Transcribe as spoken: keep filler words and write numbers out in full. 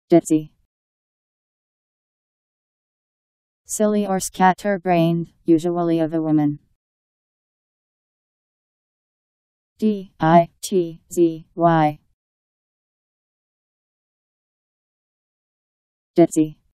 Ditzy. Silly or scatterbrained, usually of a woman. D I T Z Y. Ditzy.